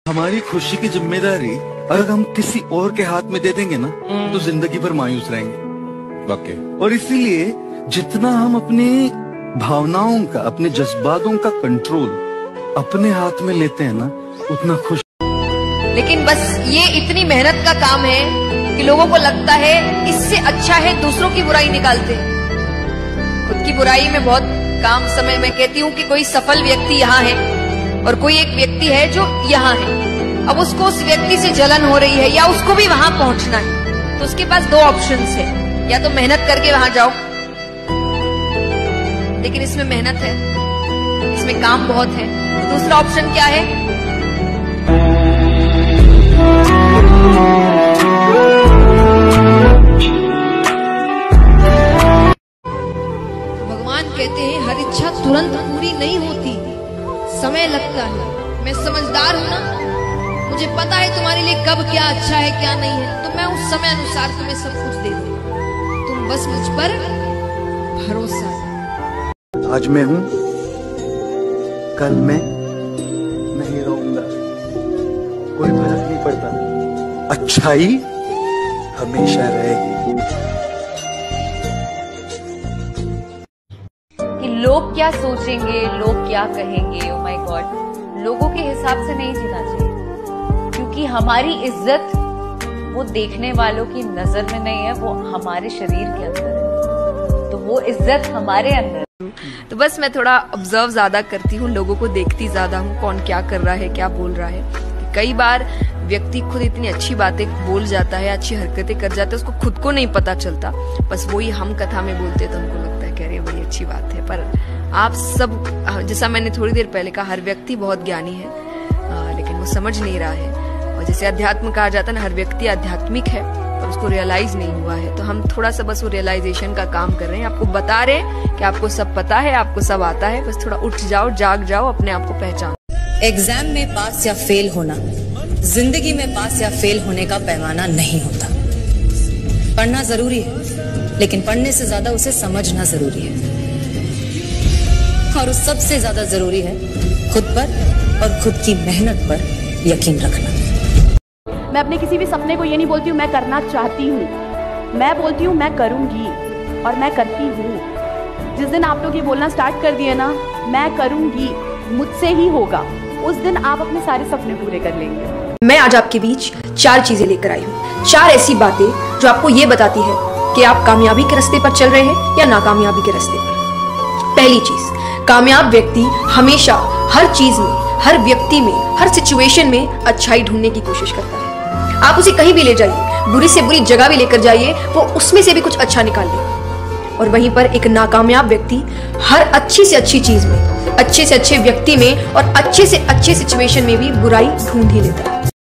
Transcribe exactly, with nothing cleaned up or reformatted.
हमारी खुशी की जिम्मेदारी अगर हम किसी और के हाथ में दे देंगे ना तो जिंदगी भर मायूस रहेंगे। ओके। और इसीलिए जितना हम अपनी भावनाओं का, अपने जज्बातों का कंट्रोल अपने हाथ में लेते हैं ना, उतना खुश। लेकिन बस ये इतनी मेहनत का काम है कि लोगों को लगता है इससे अच्छा है दूसरों की बुराई निकालते हैं। खुद की बुराई में बहुत काम समय मैं कहती हूँ कि कोई सफल व्यक्ति यहाँ है और कोई एक व्यक्ति है जो यहाँ है। अब उसको उस व्यक्ति से जलन हो रही है या उसको भी वहां पहुंचना है, तो उसके पास दो ऑप्शंस है, या तो मेहनत करके वहां जाओ, लेकिन इसमें मेहनत है, इसमें काम बहुत है। दूसरा ऑप्शन क्या है? भगवान कहते हैं हर इच्छा तुरंत पूरी नहीं होती, समय लगता है। मैं समझदार हूं ना, मुझे पता है तुम्हारे लिए कब क्या अच्छा है क्या नहीं है, तो मैं उस समय अनुसार तुम्हें सब कुछ दे दूंगा। तुम बस मुझ पर भरोसा। आज मैं हूं, कल मैं नहीं रहूंगा, कोई फर्क नहीं पड़ता, अच्छाई हमेशा रहेगी। कि लोग क्या सोचेंगे, लोग क्या कहेंगे, ओह माय गॉड, लोगों के हिसाब से नहीं जीना चाहिए, क्योंकि हमारी इज्जत वो देखने वालों की नजर में नहीं है, वो हमारे शरीर के अंदर है, तो वो इज्जत हमारे अंदर। तो बस मैं थोड़ा ऑब्जर्व ज्यादा करती हूँ, लोगों को देखती ज्यादा हूँ, कौन क्या कर रहा है, क्या बोल रहा है। कई बार व्यक्ति खुद इतनी अच्छी बातें बोल जाता है, अच्छी हरकतें कर जाता है, उसको खुद को नहीं पता चलता, बस वही हम कथा में बोलते तो हमको लगता है कि अरे बड़ी अच्छी बात है। पर आप सब, जैसा मैंने थोड़ी देर पहले कहा, हर व्यक्ति बहुत ज्ञानी है, आ, लेकिन वो समझ नहीं रहा है। और जैसे अध्यात्म कहा जाता है ना, हर व्यक्ति आध्यात्मिक है और उसको रियलाइज नहीं हुआ है, तो हम थोड़ा सा बस वो रियलाइजेशन का काम कर रहे हैं। आपको बता रहे हैं कि आपको सब पता है, आपको सब आता है, बस थोड़ा उठ जाओ, जाग जाओ, अपने आप को पहचानो। एग्जाम में पास या फेल होना जिंदगी में पास या फेल होने का पैमाना नहीं होता। पढ़ना जरूरी है, लेकिन पढ़ने से ज्यादा उसे समझना जरूरी है, और उस सबसे ज्यादा जरूरी है खुद पर और खुद की मेहनत पर यकीन रखना। मैं अपने किसी भी सपने को ये नहीं बोलती हूँ मैं करना चाहती हूँ, मैं बोलती हूँ मैं करूँगी और मैं करती हूँ। जिस दिन आप लोग ये बोलना स्टार्ट कर दिए ना, मैं करूँगी, मुझसे ही होगा, उस दिन आप अपने सारे सपने पूरे कर लेंगे। मैं आज आपके बीच चार चीजें लेकर आई हूँ, चार ऐसी बातें जो आपको ये बताती है कि आप कामयाबी के रास्ते पर चल रहे हैं या नाकामयाबी के रास्ते पर। पहली चीज, कामयाब व्यक्ति हमेशा हर चीज में, हर व्यक्ति में, हर सिचुएशन में अच्छाई ढूंढने की कोशिश करता है। आप उसे कहीं भी ले जाइए, बुरी से बुरी जगह भी लेकर जाइए, वो उसमें से भी कुछ अच्छा निकाल ले। और वहीं पर एक नाकामयाब व्यक्ति हर अच्छी से अच्छी चीज में, अच्छे से अच्छे व्यक्ति में और अच्छे से अच्छे सिचुएशन में भी बुराई ढूंढ ही लेता है।